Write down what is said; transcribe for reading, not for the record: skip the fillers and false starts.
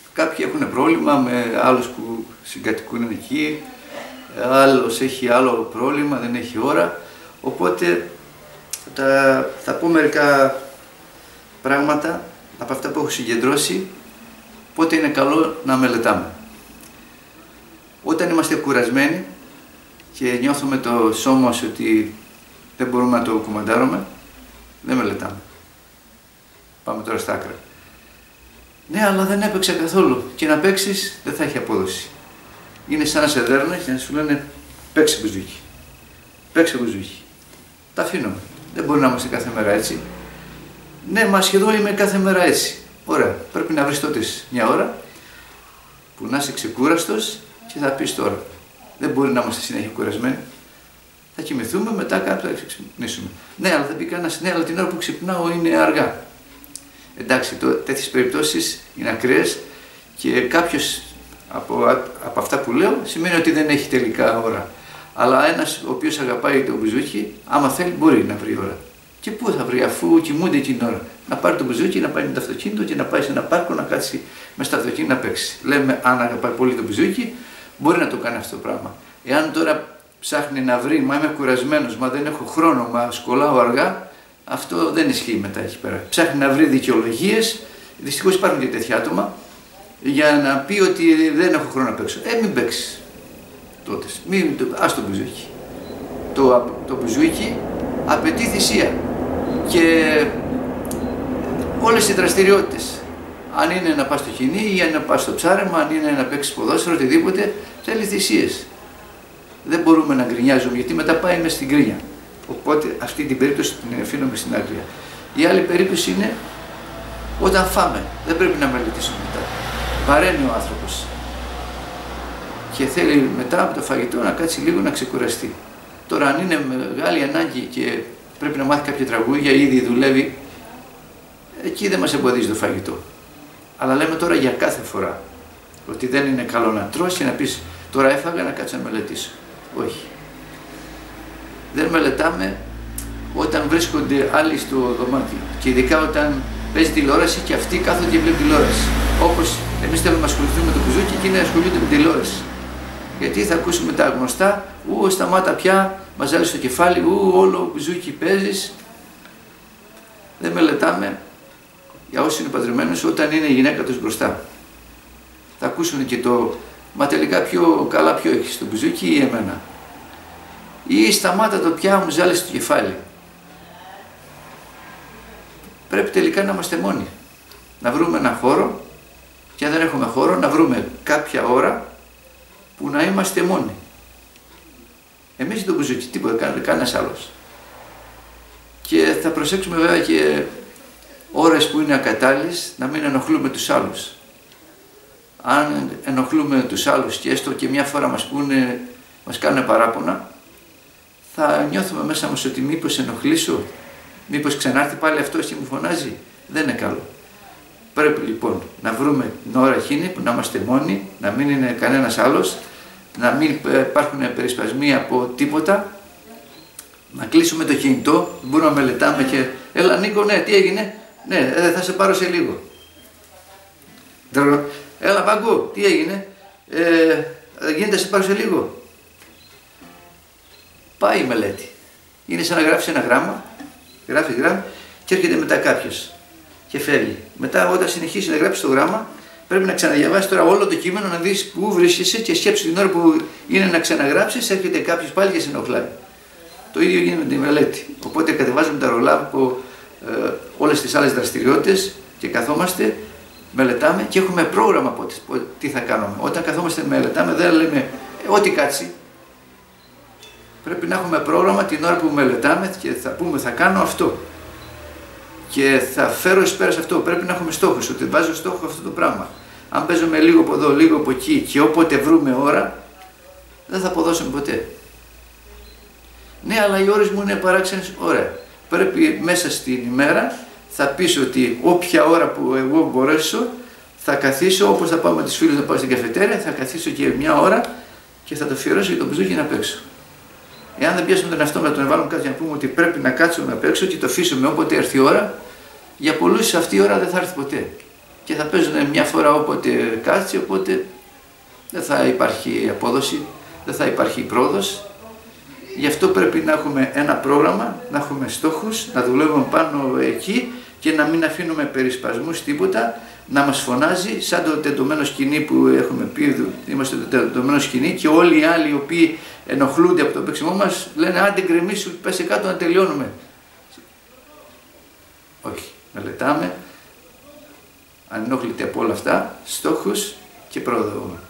Κάποιοι έχουν πρόβλημα με άλλους που συγκατοικούν εκεί, άλλος έχει άλλο πρόβλημα, δεν έχει ώρα. Οπότε θα πω μερικά πράγματα από αυτά που έχω συγκεντρώσει, πότε είναι καλό να μελετάμε. Όταν είμαστε κουρασμένοι και νιώθουμε το σώμα μας ότι δεν μπορούμε να το κουμαντάρουμε, δεν μελετάμε. Πάμε τώρα στα άκρα. Ναι, αλλά δεν έπαιξε καθόλου. Και να παίξεις δεν θα έχει απόδοση. Είναι σαν να σε δέρνουν και να σου λένε παίξε μπουζούκι. Παίξε μπουζούκι. Τα αφήνουμε. Δεν μπορεί να είμαστε κάθε μέρα έτσι. Ναι, μα σχεδόν είμαι κάθε μέρα έτσι. Ωραία. Πρέπει να βρεις τότε μια ώρα που να είσαι ξεκούραστος και θα πεις τώρα. Δεν μπορεί να είμαστε συνέχεια κουρασμένοι. Θα κοιμηθούμε, μετά κάπου θα ξυπνήσουμε. Ναι, αλλά θα πει κανένας, ναι, αλλά την ώρα που ξυπνάω είναι αργά. Εντάξει, τέτοιες περιπτώσεις είναι ακραίες και κάποιος από αυτά που λέω σημαίνει ότι δεν έχει τελικά ώρα. Αλλά ένας ο οποίος αγαπάει το μπουζούκι, άμα θέλει μπορεί να βρει ώρα. Και πού θα βρει, αφού κοιμούνται εκείνη την ώρα? Να πάρει το μπουζούκι, να πάει με το αυτοκίνητο και να πάει σε ένα πάρκο να κάτσει με στο αυτοκίνητο να παίξει. Λέμε, αν αγαπάει πολύ το μπουζούκι, μπορεί να το κάνει αυτό το πράγμα. Εάν τώρα ψάχνει να βρει, μα είμαι κουρασμένος, μα δεν έχω χρόνο, μα σκολάω αργά, αυτό δεν ισχύει μετά εκεί πέρα. Ψάχνει να βρει δικαιολογίες, δυστυχώς υπάρχουν και τέτοια άτομα, για να πει ότι δεν έχω χρόνο να παίξω. Μην παίξεις τότε. Ας το μπουζούκι. Το μπουζούκι απαιτεί θυσία. Και όλες οι δραστηριότητες, αν είναι να πας στο χυνί ή αν είναι να πας στο ψάρεμα, αν είναι να παίξεις ποδόσφαιρο, οτιδήποτε, θέλει θυσίες. Δεν μπορούμε να γκρινιάζουμε γιατί μετά πάει μες στην γκρίνια. Οπότε αυτή την περίπτωση την αφήνουμε στην άκρη. Η άλλη περίπτωση είναι όταν φάμε. Δεν πρέπει να μελετήσουμε μετά. Βαραίνει ο άνθρωπος και θέλει μετά από το φαγητό να κάτσει λίγο να ξεκουραστεί. Τώρα αν είναι μεγάλη ανάγκη και πρέπει να μάθει κάποια τραγούδια ή ήδη δουλεύει, εκεί δεν μας εμποδίζει το φαγητό. Αλλά λέμε τώρα για κάθε φορά ότι δεν είναι καλό να τρως και να πεις τώρα έφαγα να κάτσω να μελετήσω. Όχι. Δεν μελετάμε όταν βρίσκονται άλλοι στο δωμάτιο και ειδικά όταν παίζει τηλεόραση και αυτοί κάθονται και βλέπουν τηλεόραση. Όπως εμείς θέλουμε να ασχοληθούμε με το μπουζούκι και εκείνοι ασχολούνται με τηλεόραση. Γιατί θα ακούσουμε τα γνωστά, σταμάτα πια, μας ζάλει το κεφάλι, όλο μπουζούκι παίζεις. Δεν μελετάμε για όσοι είναι παντρεμένους όταν είναι η γυναίκα τους μπροστά. Θα ακούσουν και μα τελικά πιο καλά ποιο έχεις, το μπουζούκι ή εμένα? Ή σταμάτα το πια, μου ζάλισε το κεφάλι. Πρέπει τελικά να είμαστε μόνοι. Να βρούμε ένα χώρο και αν δεν έχουμε χώρο να βρούμε κάποια ώρα που να είμαστε μόνοι. Εμείς το μπουζούκι, τίποτα, κανένας άλλος. Και θα προσέξουμε βέβαια και ώρες που είναι ακατάλληλες να μην ενοχλούμε τους άλλους. Αν ενοχλούμε τους άλλους και έστω και μια φορά μας κάνουν παράπονα, θα νιώθουμε μέσα μας ότι μήπως ενοχλήσω, μήπως ξανάρθει πάλι αυτός και μου φωνάζει. Δεν είναι καλό. Πρέπει λοιπόν να βρούμε την ώρα εκείνη που να είμαστε μόνοι, να μην είναι κανένας άλλος, να μην υπάρχουν περισπασμοί από τίποτα, να κλείσουμε το κινητό, μπορούμε να μελετάμε και έλα Νίκο, ναι, τι έγινε, ναι, θα σε πάρω σε λίγο. Έλα Παγκού, τι έγινε, γίνεται να σε πάρω σε λίγο. Πάει η μελέτη. Είναι σαν να γράψει ένα γράμμα, γράφει γράμμα και έρχεται μετά κάποιος και φεύγει. Μετά όταν συνεχίσει να γράψει το γράμμα, πρέπει να ξαναδιαβάσει τώρα όλο το κείμενο, να δεις πού βρίσκεσαι και σκέψου την ώρα που είναι να ξαναγράψεις, έρχεται κάποιος πάλι και σε ενοχλάει. Το ίδιο γίνεται με τη μελέτη. Οπότε κατεβάζουμε τα ρολά από όλες τις άλλες δραστηριότητες και καθόμαστε, μελετάμε και έχουμε πρόγραμμα τι θα κάνουμε. Όταν καθόμαστε μελετάμε δεν λέμε ό,τι κάτσει. Πρέπει να έχουμε πρόγραμμα την ώρα που μελετάμε και θα πούμε θα κάνω αυτό. Και θα φέρω εις πέρας αυτό. Πρέπει να έχουμε στόχους, ότι βάζω στόχο αυτό το πράγμα. Αν παίζουμε λίγο από εδώ, λίγο από εκεί και όποτε βρούμε ώρα, δεν θα αποδώσουμε ποτέ. Ναι, αλλά οι ώρες μου είναι παράξενες. Ωραία. Πρέπει μέσα στην ημέρα θα πεις ότι όποια ώρα που εγώ μπορέσω θα καθίσω, όπως θα πάω με τους φίλους να πάω στην καφετέρια, θα καθίσω και μια ώρα και θα το αφιερώσω για το μπουζούκι να παίξω. Εάν δεν πιάσουμε τον εαυτό να τον βάλουμε κάτι να πούμε ότι πρέπει να κάτσουμε να παίξω και το αφήσουμε όποτε έρθει η ώρα, για πολλούς αυτή η ώρα δεν θα έρθει ποτέ. και θα παίζουν μια φορά όποτε κάτσει, οπότε δεν θα υπάρχει απόδοση, δεν θα υπάρχει πρόοδος. Γι' αυτό πρέπει να έχουμε ένα πρόγραμμα, να έχουμε στόχους, να δουλεύουμε πάνω εκεί και να μην αφήνουμε περισπασμούς, τίποτα, να μας φωνάζει σαν το τεντωμένο σκηνή που έχουμε πει, είμαστε το τεντωμένο σκηνή και όλοι οι άλλοι οι οποίοι ενοχλούνται από το παίξιμό μας λένε άντε γκρεμίσου, πέσε κάτω να τελειώνουμε. Όχι, μελετάμε, ανενόχλητε από όλα αυτά, στόχους και πρόοδο.